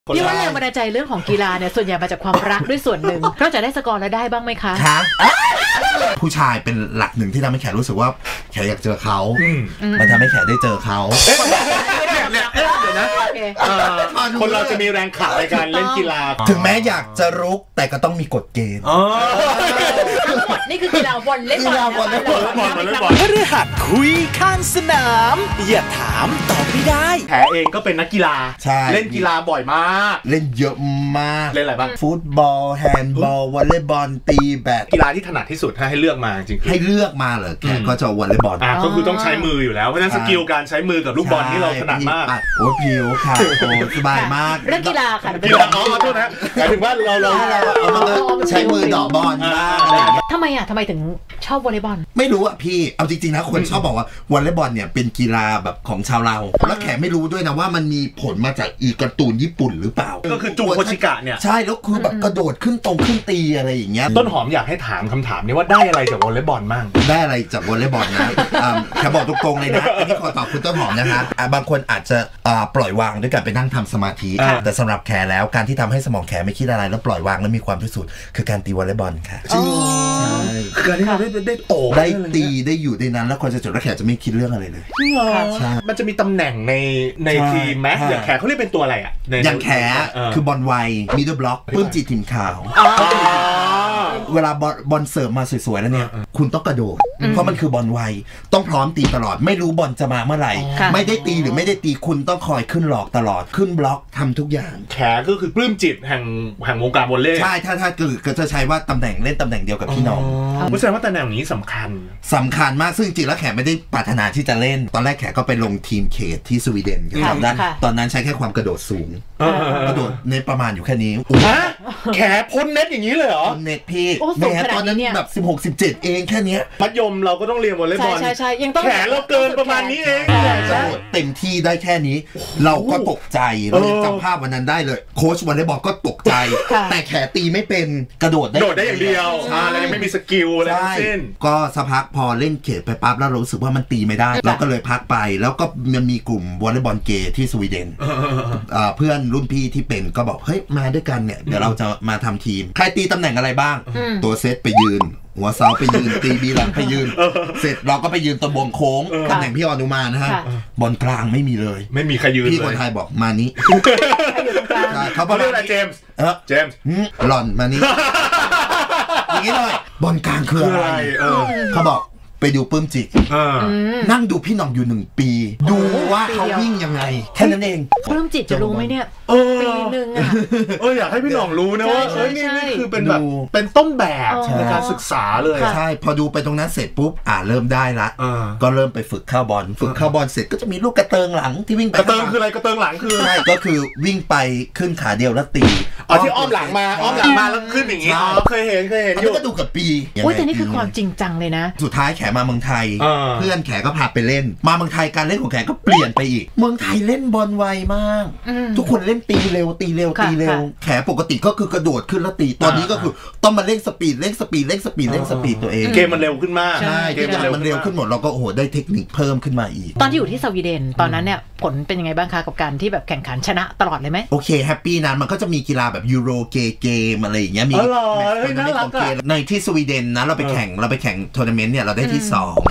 พี่ว่าแรงบันดาลใจเรื่องของกีฬาเนี่ยส่วนใหญ่มาจากความรักด้วยส่วนหนึ่งนอกจากได้สกอร์แล้วได้บ้างไหมคะครับผู้ชายเป็นหลักหนึ่งที่ทำให้แขรู้สึกว่าแขอยากเจอเขามันทำให้แขได้เจอเขาเดี๋ยวนะคนเราจะมีแรงขับในการเล่นกีฬาถึงแม้อยากจะรุกแต่ก็ต้องมีกฎเกณฑ์นี่คือกีฬาบอลเล่นบอลพฤหัสคุยข้างสนามอย่าถามตอบไม่ได้แขเองก็เป็นนักกีฬาเล่นกีฬาบ่อยมากเล่นเยอะมากเล่นอะไรบ้างฟุตบอลแฮนด์บอลวอลเลย์บอลตีแบดกีฬาที่ถนัดที่สุดให้เลือกมาจริงให้เลือกมาเหรอแขก็จะวอลเลย์บอลก็คือต้องใช้มืออยู่แล้วเพราะฉะนั้นสกิลการใช้มือกับลูกบอลที่เราถนัดมากโอ้ผิวค่ะโอ้สบายมากเรื่องกีฬาค่ะกีฬาโทษนะหมายถึงว่าเราใช้มือดอกบอลทำไมถึงชอบวอลเลย์บอลไม่รู้อ่ะพี่เอาจริงๆนะคนชอบบอกว่าวอลเลย์บอลเนี่ยเป็นกีฬาแบบของชาวเราแล้วแขไม่รู้ด้วยนะว่ามันมีผลมาจากอีการ์ตูนญี่ปุ่นหรือเปล่าก็คือจูโคชิกะเนี่ยใช่แล้วคือแบบกระโดดขึ้นตีอะไรอย่างเงี้ยต้นหอมอยากให้ถามคำถามนี้ว่าได้อะไรจากวอลเลย์บอลบ้างได้อะไรจากวอลเลย์บอลนะแขบอกตรงๆเลยนะอันนี้ขอตอบคุณต้นหอมนะคะบางคนอาจจะปล่อยวางด้วยการไปนั่งทำสมาธิแต่สำหรับแขแล้วการที่ทำให้สมองแขไม่คิดอะไรแล้วปล่อยวางแล้วมีความที่สุดคือการตีวอลเลย์บอลค่ะใช่คือการที่เราได้โตได้ตีได้อยู่ในนั้นแล้วคนจะจดแล้วแขจะไม่คิดเรื่องอะไรเลยใช่มันจะมีตำแหน่งในทีมไหมอย่างแขเขาเรียกเป็นตัวอะไรอ่ะอย่างแขคือบอลไวมิดเดิลบล็อกปื้มจีทีมขาวเวลาบอลเสิร์ฟมาสวยๆแล้วเนี่ยคุณต้องกระโดดเพราะมันคือบอลไวต้องพร้อมตีตลอดไม่รู้บอลจะมาเมื่อไหร่ไม่ได้ตีหรือไม่ได้ตีคุณต้องคอยขึ้นหลอกตลอดขึ้นบล็อกทำทุกอย่างแขก็คือปลื้มจิตแห่งวงการวอลเลย์ใช่ถ้าก็จะใช้ว่าตำแหน่งเล่นตำแหน่งเดียวกับพี่น้องเพราะฉะนั้นว่าตำแหน่งนี้สำคัญมากซึ่งจริงแล้วแขไม่ได้ปรารถนาที่จะเล่นตอนแรกแขก็ไปลงทีมเขตที่สวีเดนตอนนั้นใช้แค่ความกระโดดสูงกระโดดเน็ตประมาณอยู่แค่นี้แขพ้นเน็ตอย่างนี้เลยเหรอพ้นเน็ตพี่แม้ตอนนั้นแบบ16-17เองแค่นี้มัธยมเราก็ต้องเรียนวอลเลย์บอลใช่ยังต้องแขเราเกินประมาณนี้เองเต็มที่ได้แค่นี้เราก็ตกใจเราจำภาพวันนั้นได้เลยโค้ชวอลเลย์บอลก็ตกใจแต่แขตีไม่เป็นกระโดดได้อย่างเดียวแล้วยังไม่มีสกิลอะไรทั้งสิ้นก็สักพักพอเล่นเขตไปปั๊บแล้วเรารู้สึกว่ามันตีไม่ได้เราก็เลยพักไปแล้วก็มันมีกลุ่มวอลเลย์บอลเกย์ที่สวีเดนเพื่อนรุ่นพี่ที่เป็นก็บอกเฮ้ยมาด้วยกันเนี่ยเดี๋ยวเราจะมาทำทีมใครตีตำแหน่งอะไรบ้างตัวเซตไปยืนหัวเสาไปยืนตีบีหลังไปยืนเสร็จเราก็ไปยืนตัวบงโค้งตำแหน่งพี่อนุมานะฮะบอลกลางไม่มีเลยไม่มีใครยืนพี่คนไทยบอกมานี้เขาเรียกอะไรเจมส์หล่อนมานี้อย่างนี้เลยบอลกลางคืออะไรเขาบอกไปดูปื้มจิตนั่งดูพี่หน่องอยู่1 ปีดูว่าเขาวิ่งยังไงแค่นั้นเองปื้มจิตจะรู้ไหมเนี่ยปีนึงอยากให้พี่หน่องรู้นะว่านี่คือเป็นแบบเป็นต้นแบบในการศึกษาเลยใช่พอดูไปตรงนั้นเสร็จปุ๊บเริ่มได้ละก็เริ่มไปฝึกเข้าบอลเสร็จก็จะมีลูกกระเติงหลังที่วิ่งไปกระเติงคืออะไรกระเติงหลังคือใช่ก็คือวิ่งไปขึ้นขาเดียวแล้วตีที่อ้อมหลังมาแล้วขึ้นอย่างงี้เคยเห็นอยู่ก็ดูกับปีแต่นี่คือความจริงจังเลยนะสุดท้ายแขมาเมืองไทยเพื่อนแขก็พาไปเล่นมาเมืองไทยการเล่นของแขก็เปลี่ยนไปอีกเมืองไทยเล่นบอลไวมากทุกคนเล่นตีเร็วแขปกติก็คือกระโดดขึ้นแล้วตีตอนนี้ก็คือต้องมาเร่งสปีดตัวเองเกมมันเร็วขึ้นมากใช่เกมมันเร็วขึ้นหมดเราก็โอ้โหได้เทคนิคเพิ่มขึ้นมาอีกตอนที่อยู่ที่สวีเดนตอนนั้นเนี่ยผลเป็นยังไงบ้างคะกับการที่แบบแข่งขันชนะตลอดเลยไหมโอเคแฮปปี้นะมันก็จะมีกีฬาแบบยูโรเกมอะไรอย่างเงี้ยมีในที่สวีเดนนะเราไปแข่งทัวร์นาเมนต์เนี่ยเราได้ที่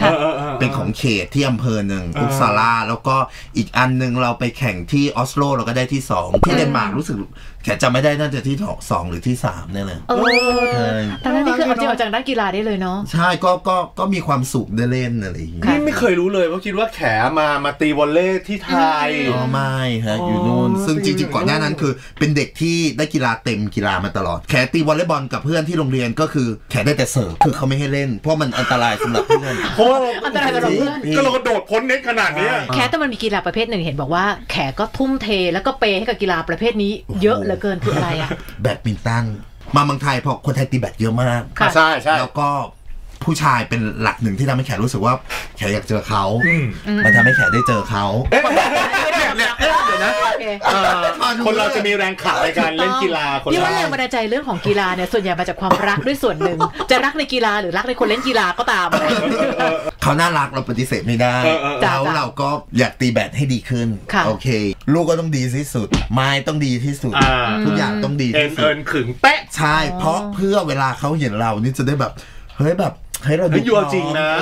2เป็นของเขตที่อำเภอหนึ่งอุปซาลาแล้วก็อีกอันนึงเราไปแข่งที่ออสโลเราก็ได้ที่2ที่เดนมาร์กรู้สึกแขจำไม่ได้น่าจะที่2หรือที่3เนี่ยเลยตอนนั้นนี่คือเอาจริงเอาจังด้านกีฬาได้เลยเนาะใช่ก็มีความสุขได้เล่นอะไรอย่างเงี้ยไม่เคยรู้เลยเพราะคิดว่าแขมาตีวอลเลย์ที่ไทยไม่ฮะอยู่นู่นซึ่งจริงๆก่อนหน้านั้นคือเป็นเด็กที่ได้กีฬาเต็มกีฬามาตลอดแขตีวอลเลย์บอลกับเพื่อนที่โรงเรียนก็คือแขได้แต่เสิร์ฟคือเขาไม่ให้เล่นเพราะมันอันตรายสำหรับเพื่อนเพราะอันตรายสำหรับเพื่อนก็เรากระโดดพ้นเน็ตขนาดนี้แขแต่มันมีกีฬาประเภทหนึ่งเห็นบอกว่าแขก็ทุ่มเทแล้วก็เปย์ให้กับกีฬาประเภทนี้เยอะเหลือเกินคืออะไรอะแบดมินตันมาเมืองไทยเพราะคนไทยตีแบดเยอะมากใช่แล้วก็ผู้ชายเป็นหลักหนึ่งที่ทำให้แขรู้สึกว่าแขอยากเจอเขามันทำให้แขได้เจอเขาเดี๋ยวนะคนเราจะมีแรงขับในการเล่นกีฬาพี่ว่าแรงบันดาลใจเรื่องของกีฬาเนี่ยส่วนใหญ่มาจากความรักด้วยส่วนหนึ่งจะรักในกีฬาหรือรักในคนเล่นกีฬาก็ตามเขาน่ารักเราปฏิเสธไม่ได้แล้วเราก็อยากตีแบดให้ดีขึ้นโอเคลูกก็ต้องดีที่สุดไม้ต้องดีที่สุดทุกอย่างต้องดีที่สุดขึงเป๊ะใช่เพราะเพื่อเวลาเขาเห็นเรานี่จะได้แบบเฮ้ยแบบให้เราดูจริงนะ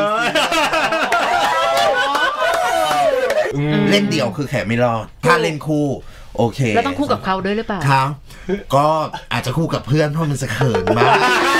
เล่นเดี่ยวคือแขกไม่รอดถ้าเล่นคู่โอเคแล้วต้องคู่กับเขาด้วยหรือเปล่าครับก็อาจจะคู่กับเพื่อนเพราะมันจะเขินมาก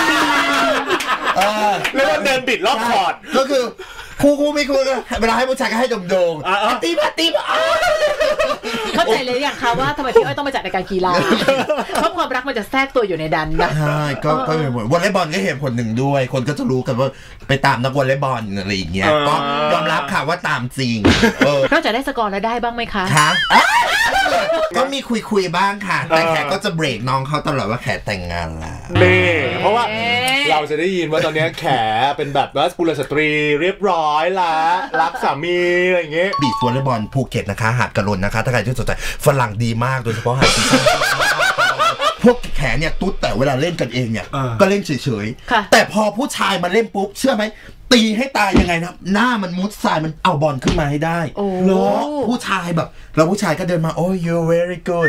แล้วเดินบิดรอบคอร์ดก็คือคู่ไม่คู่เวลาให้ผู้ชายก็ให้โด่งๆตีมาเข้าใจเลยอย่างค่ะว่าทำไมพี่อ้อยต้องมาจัดรายการกีฬาเพราะความรักมันจะแทรกตัวอยู่ในดันนะใช่ก็เป็นวอลเลย์บอลก็เหตุผลหนึ่งด้วยคนก็จะรู้กันว่าไปตามนักวอลเลย์บอลอะไรอย่างเงี้ยก็ยอมรับค่ะว่าตามจริงนอกจากได้สกอร์แล้วได้บ้างไหมคะครับก็มีคุยบ้างค่ะแต่แขกก็จะเบรกน้องเขาตลอดว่าแขกแต่งงานแล้วเพราะว่าเราจะได้ยินว่าตอนนี้แขเป็นแบบว่ากุลสตรีเรียบร้อยละรักสามีอะไรอย่างเงี้ยบีชวอลเลย์บอลภูเก็ตนะคะหาดกระโลนนะคะถ้าใครที่สนใจฝรั่งดีมากโดยเฉพาะหาดซีซั่นพวกแขเนี่ยตุ๊ดแต่เวลาเล่นกันเองเนี่ยก็เล่นเฉยๆแต่พอผู้ชายมาเล่นปุ๊บเชื่อไหมตีให้ตายยังไงนะหน้ามันมุดทรายมันเอาบอลขึ้นมาให้ได้เนาะผู้ชายแบบเราผู้ชายก็เดินมาโอ้ย you're very good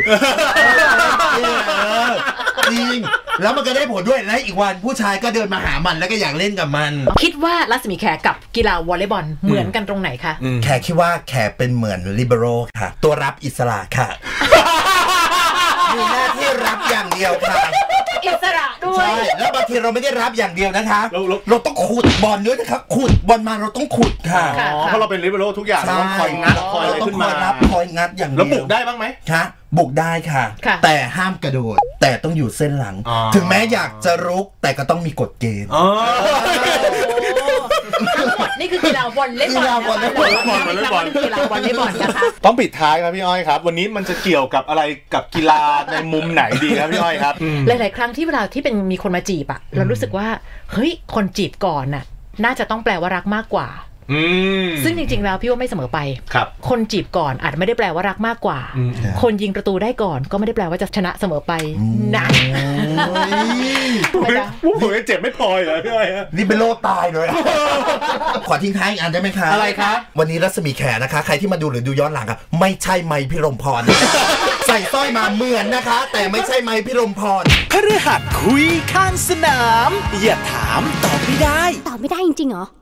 จริงแล้วมันก็ได้ผลด้วยและอีกวันผู้ชายก็เดินมาหามันแล้วก็อยากเล่นกับมันคิดว่ารัศมีแขกับกีฬาวอลเลย์บอลเหมือนกันตรงไหนคะแขคิดว่าแขเป็นเหมือนลิเบโรค่ะตัวรับอิสระค่ะมีหน้าที่รับอย่างเดียวค่ะอิสระด้วยใช่แล้วบางทีเราไม่ได้รับอย่างเดียวนะคะเราต้องขุดบอลด้วยนะครับขุดบอลมาเราต้องขุดค่ะเพราะเราเป็นลิเบโรทุกอย่างต้องคอยงัดคอยอะไรขึ้นมาคอยงัดอย่างเดียวแล้วบุกได้บ้างไหมคะบุกได้ค่ะแต่ห้ามกระโดดแต่ต้องอยู่เส้นหลังถึงแม้อยากจะรุกแต่ก็ต้องมีกฎเกณฑ์นี่คือกีฬาวอลเลย์บอลกีฬาวอลเลย์บอลกีฬาวอลเลย์บอลนะคะต้องปิดท้ายครับพี่อ้อยครับวันนี้มันจะเกี่ยวกับอะไรกับกีฬาในมุมไหนดีครับพี่อ้อยครับหลายๆครั้งที่เวลาที่เป็นมีคนมาจีบอะเรารู้สึกว่าเฮ้ยคนจีบก่อนน่ะน่าจะต้องแปลว่ารักมากกว่าซึ่งจริงๆแล้วพี่ว่าไม่เสมอไปคนจีบก่อนอาจไม่ได้แปลว่ารักมากกว่าคนยิงประตูได้ก่อนก็ไม่ได้แปลว่าจะชนะเสมอไปนะผมเจ็บไม่พอเหรอพี่อ้อยนี่เป็นโรคตายเลยขอทิ้งท้ายอีกอันได้ไหมคะอะไรครับวันนี้รัศมีแขนะคะใครที่มาดูหรือดูย้อนหลังอะไม่ใช่ไมค์พิรมพรใส่สร้อยมาเหมือนนะคะแต่ไม่ใช่ไมค์พิรมพรพฤหัสคุยข้างสนามอย่าถามตอบไม่ได้จริงเหรอ